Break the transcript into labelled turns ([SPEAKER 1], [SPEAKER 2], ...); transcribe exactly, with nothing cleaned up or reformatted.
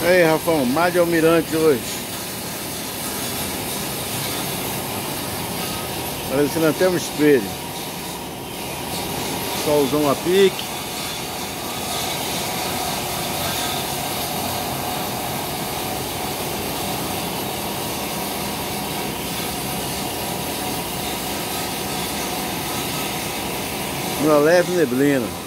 [SPEAKER 1] Aí, Rafão, mar de almirante hoje. Parecendo até um espelho. Solzão a pique. Uma leve neblina.